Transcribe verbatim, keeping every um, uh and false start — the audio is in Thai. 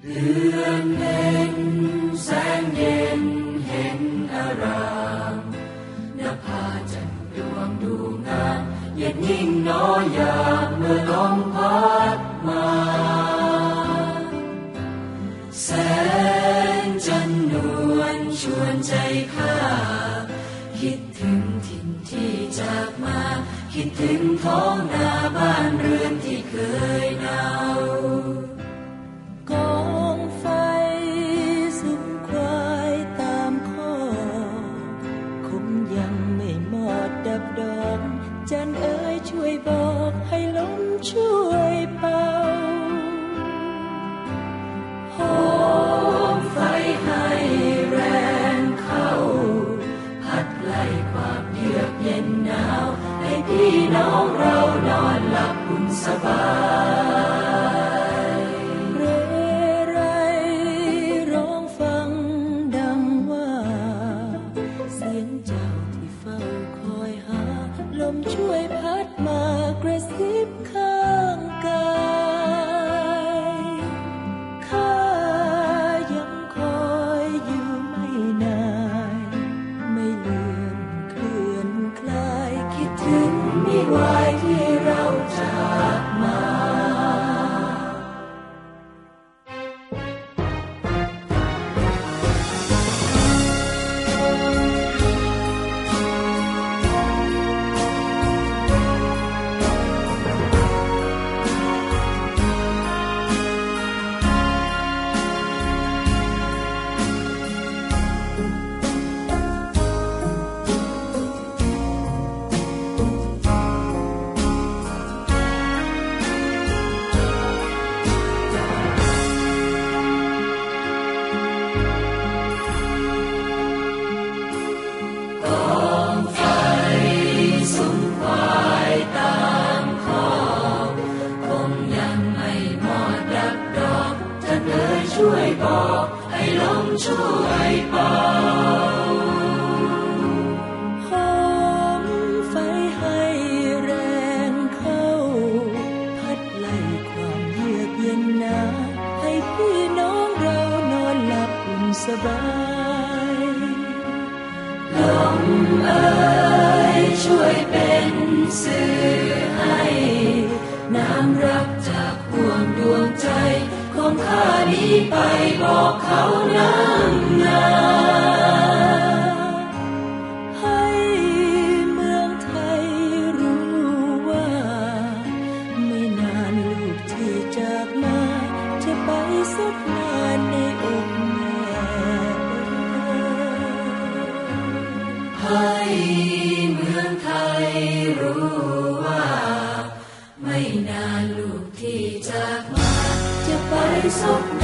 เดือนเพ็ญแสงเย็นเห็นอารามนภาจันทร์ดวงดูงามเย็นยิ่งน้อยยามเมื่อลมพัดมาแสงจันทร์นวลชวนใจข้าคิดถึงถิ่นที่จากมาคิดถึงท้องนาบ้านเรือนที่เคยหนาวกองไฟสุมควายตามคอคงยังไม่หมดดับดอกจันเอ๋ยช่วยบอกให้ลมช่วยเป่าหอมไฟให้แรงเข้าพัดไล่ความเยือกเย็นหนาวให้พี่น้องเรานอนหลับอุ่นสบายเร่ไรร้องฟังดังว่าเสียงเจ้าที่เฝ้าคอยหาลมช่วยพัดมากระซิบข้างกายข้ายังคอยอยู่ไม่นานไม่เลือนเคลื่อนคลายคิดถึงมิวายที่เราจากมาช่วยบอกให้ลมช่วยเป่าหอมไฟให้แรงเข้าพัดไล่ความเยือกเย็นหนาวให้พี่น้องเรานอนหลับอุ่นสบายลมเอ่ยช่วยเป็นสื่อให้น้ำรักจากห่วงดวงใจของข้านี้ไปบอกเขาน้ำนาให้เมืองไทยรู้ว่าไม่นานลูกที่จากมาจะไปสุดนานในอกแม่ให้เมืองไทยรู้ว่าไม่นานลูกที่จากมาจะไปสุข